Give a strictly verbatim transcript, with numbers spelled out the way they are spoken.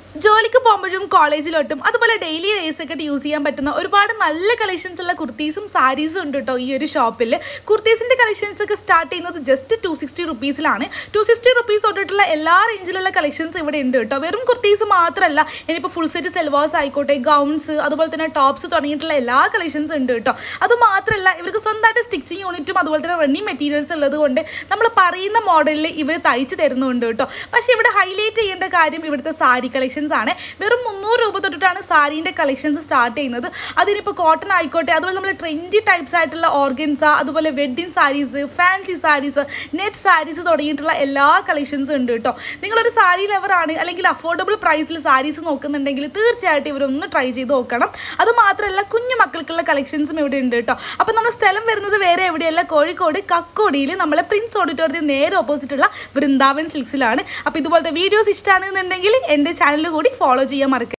ജോലിക്ക് പോകുമ്പോഴും കോളേജിലോട്ടും അതുപോലെ ഡെയിലി വേഴ്സൊക്കെ യൂസ് ചെയ്യാൻ പറ്റുന്ന ഒരുപാട് നല്ല കളക്ഷൻസ് ഉള്ള കുർത്തീസും സാരീസും ഉണ്ട് കേട്ടോ ഈ ഒരു ഷോപ്പിൽ. കുർത്തീസിൻ്റെ കളക്ഷൻസ് ഒക്കെ സ്റ്റാർട്ട് ചെയ്യുന്നത് ജസ്റ്റ് ടു സിക്സ്റ്റി റുപ്പീസിലാണ്. ടു സിക്സ്റ്റി റുപ്പീസ് തൊട്ടിട്ടുള്ള എല്ലാ റേഞ്ചിലുള്ള കളക്ഷൻസ് ഇവിടെ ഉണ്ട് കേട്ടോ. വെറും കുർത്തീസ് മാത്രമല്ല, ഇനിയിപ്പോൾ ഫുൾ സെറ്റ് സെൽവാസ് ആയിക്കോട്ടെ, ഗൗൺസ്, അതുപോലെ തന്നെ ടോപ്സ് തുടങ്ങിയിട്ടുള്ള എല്ലാ കളക്ഷൻസും ഉണ്ട് കേട്ടോ. അതുമാത്രമല്ല, ഇവർക്ക് സ്വന്തമായിട്ട് സ്റ്റിച്ചിങ് യൂണിറ്റും അതുപോലെ തന്നെ റണ്ണിങ് മെറ്റീരിയൽസ് ഉള്ളത് കൊണ്ട് നമ്മൾ പറയുന്ന മോഡലിൽ ഇവർ തയ്ച്ച് തരുന്നുണ്ട് കേട്ടോ. പക്ഷേ ഇവിടെ ഹൈലൈറ്റ് ചെയ്യേണ്ട കാര്യം ഇവിടുത്തെ സാരി കളക്ഷൻ ആണ്. വെറും മുന്നൂറ് രൂപ തൊട്ടിട്ടാണ് സാരീൻ്റെ കളക്ഷൻസ് സ്റ്റാർട്ട് ചെയ്യുന്നത്. അതിനിപ്പോൾ കോട്ടൺ ആയിക്കോട്ടെ, അതുപോലെ നമ്മൾ ട്രെൻഡി ടൈപ്സ് ആയിട്ടുള്ള ഓർഗൻസ, അതുപോലെ wedding saris, fancy saris, net saris തുടങ്ങിയിട്ടുള്ള എല്ലാ കളക്ഷൻസും ഉണ്ട് കേട്ടോ. നിങ്ങളൊരു സാരി ലവറാണ് അല്ലെങ്കിൽ അഫോർഡബിൾ പ്രൈസിൽ സാരീസ് നോക്കുന്നുണ്ടെങ്കിൽ തീർച്ചയായിട്ടും ഇവരൊന്ന് ട്രൈ ചെയ്ത് നോക്കണം. അതുമാത്രമല്ല, കുഞ്ഞു മക്കൾക്കുള്ള കളക്ഷൻസും ഇവിടെ ഉണ്ട് കേട്ടോ. അപ്പോൾ നമ്മുടെ സ്ഥലം വരുന്നത് വേറെ എവിടെയല്ല, കോഴിക്കോട് കക്കോടിയിൽ നമ്മളെ പ്രിൻസ് ഓഡിറ്റോറിയത്തിന് നേരെ ഓപ്പോസിറ്റുള്ള വൃന്ദാവൻ സിൽക്സിലാണ്. അപ്പോൾ ഇതുപോലത്തെ വീഡിയോസ് ഇഷ്ടമാണെന്നുണ്ടെങ്കിൽ എൻ്റെ ചാനൽ കൂടി ഫോളോ ചെയ്യാൻ മറക്കരുത്.